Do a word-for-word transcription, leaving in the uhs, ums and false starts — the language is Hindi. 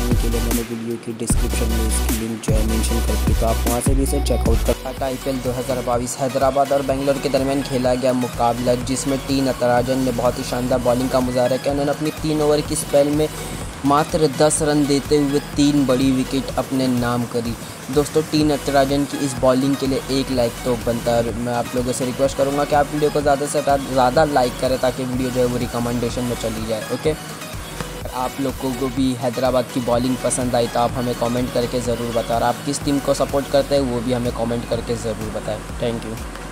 जानने के लिए मैंने वीडियो की डिस्क्रिप्शन में इसकी लिंक जो है मेंशन कर दी, तो आप वहां से भी इसे चेकआउट कर। आई पी एल दो हज़ार बाईस हैदराबाद और बेंगलोर के दरमियान खेला गया मुकाबला, जिसमें टी नटराजन ने बहुत ही शानदार बॉलिंग का मुजाहरा किया। उन्होंने अपनी तीन ओवर की स्पेल में मात्र दस रन देते हुए तीन बड़ी विकेट अपने नाम करी। दोस्तों, टी नटराजन की इस बॉलिंग के लिए एक लाइक तो बनता है। मैं आप लोगों से रिक्वेस्ट करूंगा कि आप वीडियो को ज़्यादा से ज़्यादा लाइक करें ताकि वीडियो जो है वो रिकमेंडेशन में चली जाए। ओके, आप लोगों को भी हैदराबाद की बॉलिंग पसंद आई तो आप हमें कमेंट करके ज़रूर बताएं, और आप किस टीम को सपोर्ट करते हैं वो भी हमें कमेंट करके ज़रूर बताएं। Thank you.